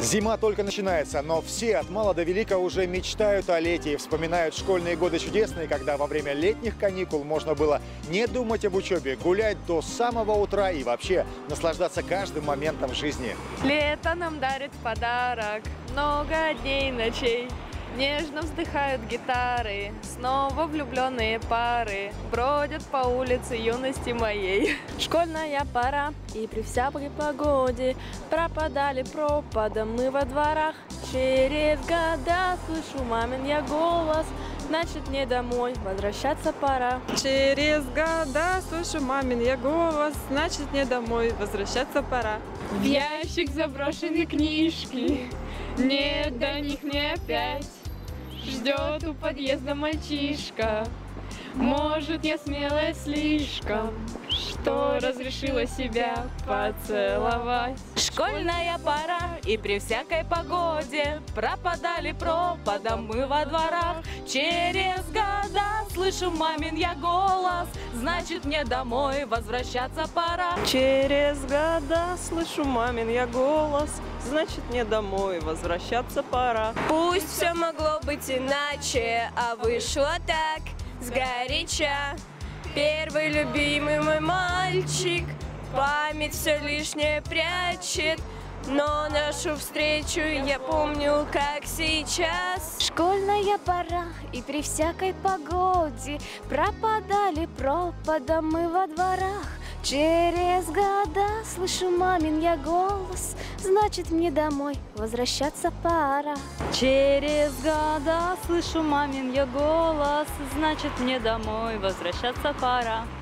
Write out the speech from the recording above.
Зима только начинается, но все от мала до велика уже мечтают о лете и вспоминают школьные годы чудесные, когда во время летних каникул можно было не думать об учебе, гулять до самого утра и вообще наслаждаться каждым моментом жизни. Лето нам дарит подарок, много дней и ночей. Нежно вздыхают гитары, снова влюбленные пары бродят по улице юности моей. Школьная пора, и при всякой погоде пропадали пропадом мы во дворах. Через года слышу мамин я голос, значит мне домой возвращаться пора. Через года слышу мамин я голос, значит мне домой возвращаться пора. В ящик заброшены книжки, нет до них не опять. Ждет у подъезда мальчишка, может, я смелая слишком, что разрешила себя поцеловать. Школьная пора, и при всякой погоде пропадали пропадом мы во дворах. Через года слышу мамин я голос, значит мне домой возвращаться пора. Через года слышу мамин я голос, значит мне домой возвращаться пора. Пусть все могло быть иначе, а вышло так, сгоряча. Первый любимый мой мальчик память все лишнее прячет, но нашу встречу я помню, как сейчас. Школьная пора, и при всякой погоде пропадали пропадом мы во дворах. Через года слышу мамин я голос, значит мне домой возвращаться пора. Через года слышу мамин я голос, значит мне домой возвращаться пора.